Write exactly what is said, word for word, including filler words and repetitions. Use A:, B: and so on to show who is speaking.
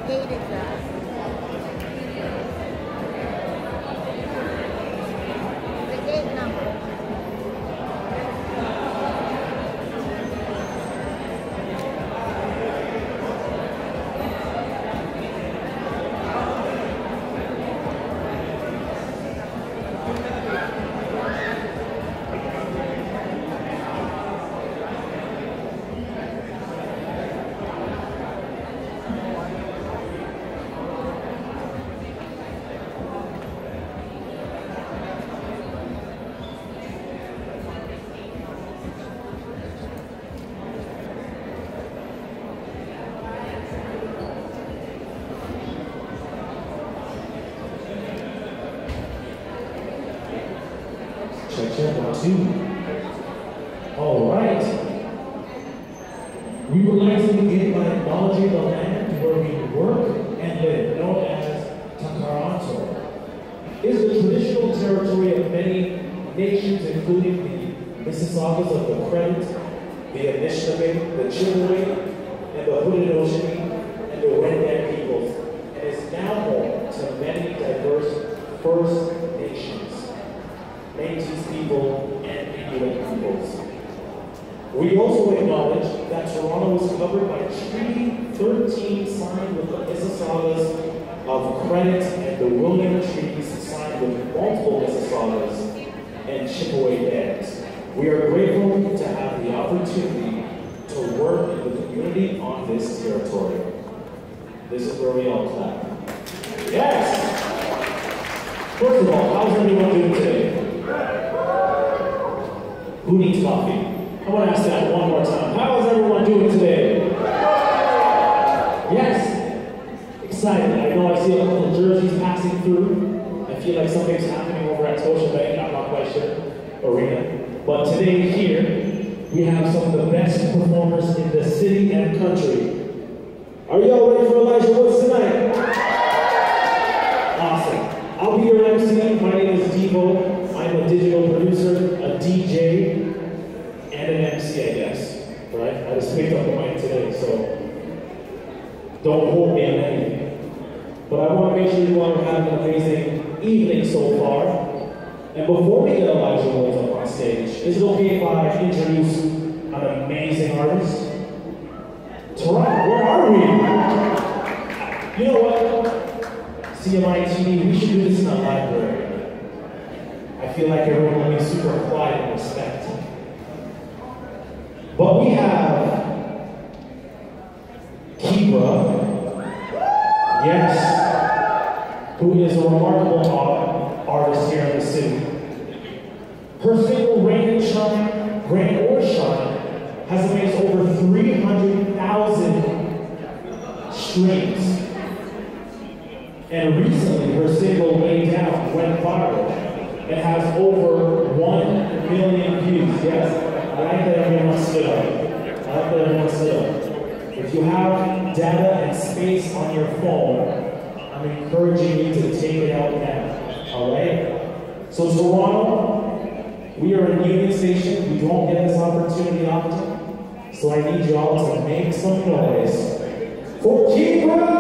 A: gate is that? The gate number.
B: Check, check, one, two. All right. We would like to begin by acknowledging the land where we work and live, known as Takaranto. It is the traditional territory of many nations, including the Mississaugas of the Credit, the Anishinaabe, the Chippewa, and the Haudenosaunee, and the Wendat peoples, and is now home to many diverse First Nations, Métis people, and Inuit peoples. We also acknowledge that Toronto is covered by Treaty thirteen signed with the Mississaugas of Credit and the William Treaties signed with multiple Mississaugas and Chippewa bands. We are grateful to have the opportunity to work in the community on this territory. This is where we all clap. Yes! First of all, how's everyone doing today? Who needs coffee? I want to ask that one more time. How is everyone doing today? Yes? Excited. I know I see a couple of jerseys passing through. I feel like something's happening over at Scotiabank. I'm not quite sure. Arena. But today here, we have some of the best performers in the city and country. Are y'all ready for Elijah Woods tonight? Awesome. I'll be your M C. My name is Devo. I'm a digital producer, a D J, and an M C, I guess. Right? I just picked up the mic today, so don't hold me on anything. But I want to make sure you all are having an amazing evening so far. And before we get Elijah Woods up on stage, is it okay if I introduce an amazing artist? Toronto, where are we? You know what? C M I T V, we should do this in a library. I feel like everyone will be super quiet and respect. But we have Kibra, yes, who is a remarkable artist here in the city. Her single Rain and Shine, Rain or Shine, has amassed over three hundred thousand streams. And recently, her single Lay Down went viral. It has over one million views. Yes, I like that everyone stood up. I like that everyone stood up. If you have data and space on your phone, I'm encouraging you to take it out now. All right? So Toronto, we are a Union Station. We don't get this opportunity often. So I need you all to make some noise for Kibra!